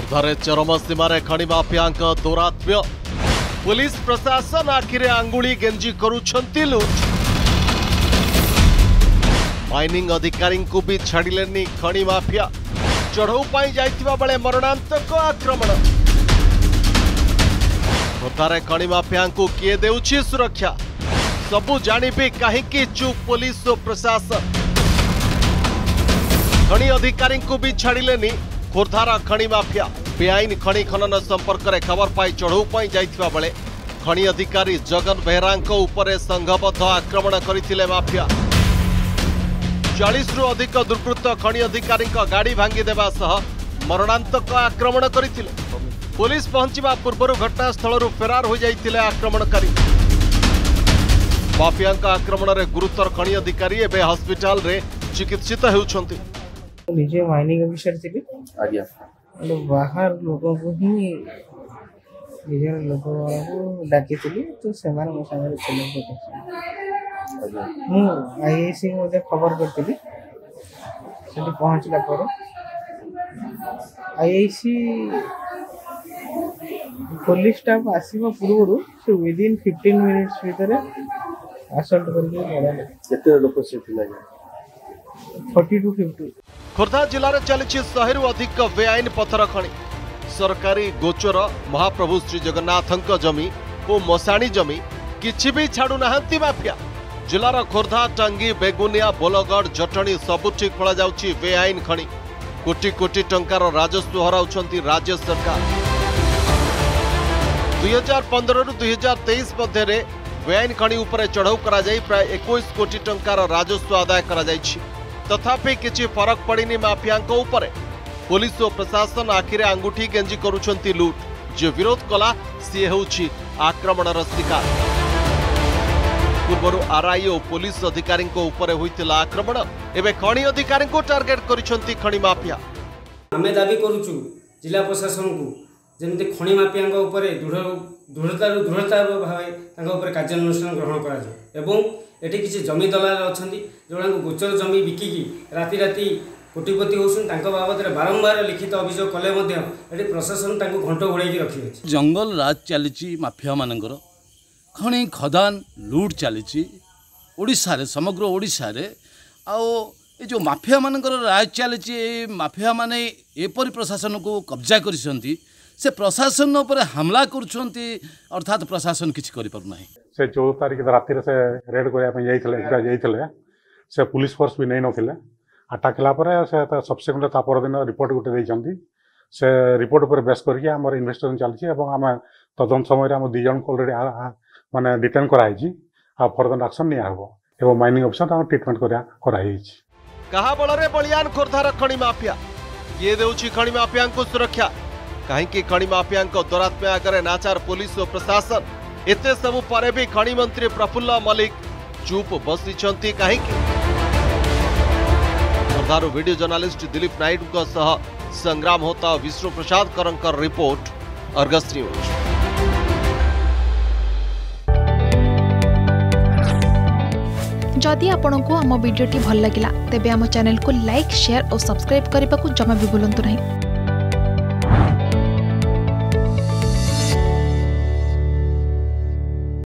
खोर्धारे चरम सीमार खनि माफिया दौरात्म्य पुलिस प्रशासन आखिरे आंगुली गेंजी करुछंती लुट। माइनिंग अधिकारी को भी छाड़िलेनी खनि माफिया चढ़ऊ पाई जाइतिबा बेले मरणांतक आक्रमण। खोर्धारे खनि माफिया को किए देउछि सुरक्षा सबु जानी भी कहीं चुप पुलिस और प्रशासन। खनि अधिकारी को भी छाड़िलेनी खोर्धार खनि माफिया। बेआईन खनि खनन संपर्क में खबर पाई चढ़ऊ पाई जाइतिबा बेले खनि अधिकारी जगन बेहरा उपरे संघबद्ध आक्रमण करथिले माफिया। 40 रु अधिक दुर्वृत्त खनि अधिकारी गाड़ी भांगी देवा सह मरणांतक आक्रमण करथिले। पुलिस पहुंचवा पूर्व घटनास्थल फेरार हो जाइतिले आक्रमणकारी। माफिया आक्रमण में गुरुतर खनि अधिकारी एवं हस्पिटाल रे चिकित्सित होउछंती। निजे माइनिंग ऑफिसर थी आज्ञा बाहर लोगों को ही निजर लोगों को डाकी थी तो से मो सागर आईआईसी मुझे खबर करती पहुंचला पर आईआईसी पुलिस स्टाफ आसवा पूर्व से विदिन 15 मिनिट्स भीतर असल्ट करके लोक से 40 to 50। खोर्धा जिले में चली 100 रु अधिक बेआईन पथर खनि। सरकारी गोचर महाप्रभु श्री जगन्नाथ जमी और मशाणी जमी किछि भी छाड़ू नाहंती माफिया। जिलार खोर्धा टांगी बेगुनिया बोलगढ़ जटणी सबुठी खोल जाउछि बेआईन खनि। कोटी कोटी टंकार राजस्व हराउछंती राज्य सरकार। 2015 रु 2023 मध्य बेआईन खनि उपरे चढ़ऊ करा जाई प्राय 21 कोटी टंकार राजस्व आदाय करा जाइछि। तथापि किछि फरक पड़िनी माफिया उपरे। पुलिस और प्रशासन आखिरे आंगुठी गेंजी करुछंती लूट। जे विरोध कला सी होउछि आक्रमणर शिकार। पूर्व आरआई और पुलिस अधिकारी उपरे होइतिला आक्रमण एवं खनि अधिकारी को टार्गेट करिछंती खनि माफिया। आमे दाबी करूछु जिला प्रशासन को जेमति खनि माफिया उपरे दृढ़ता भावे तांका उपरे कार्यानुष्ठान ग्रहण करा जाय। एवं एठी किछि जमी दलाल अछंती जोड़ा गोचर जमी बिकिकी राति राति कोटिपति होउछन तांका बाबद रे बारंबार लिखित अभियोग कले मध्य एठी प्रशासन तांको घंटो घोड़ाई रखि अछि। जंगल राज चलीची माफिया मानकर खनि खदान लूट चलीची ओडिशा रे समग्र ओडिशा रे आओ ए जो माफिया मानकर राज चलीची माफिया माने एपरि प्रशासन को कब्जा करिसंती से प्रशासन ऊपर हमला करुछंती अर्थात प्रशासन किछि करि पारु नाही। से 14 तारिख राति से रेड करने से पुलिस फोर्स भी नहीं नथिले। अटैक कला से सब्सिक्वेंट दिन रिपोर्ट गोटे देइछंती। से रिपोर्ट पर बेस करके हमर इन्वेस्टिगेशन चलछि एवं हम तदन समय हम 2 जन को ऑलरेडी माने डिटेन कराइछि आ फर्दर एक्शन निया हबो एवं माइनिंग ऑफिसर हम ट्रीटमेंट कराइछि। कहा बଳରେ बलियान खोर्धार खनि माफिया ये देउछि खनि माफिया को सुरक्षा। कहीं खनि माफिया दौरात्म्य आगे नाचार पुलिस और प्रशासन। एते सबु परे भी खनि मंत्री प्रफुल्ल मल्लिक चुप बसिछंती कहीं। खोर्धारू वीडियो जर्नालिस्ट दिलीप नायडू सह संग्राम होता विष्णु प्रसाद करंकर रिपोर्ट अर्गस न्यूज। जदि आपंक आम भिडी भल लगा तेब आम चैनल को लाइक शेयर और सब्सक्राइब करने को जमा भी भूलु नहीं।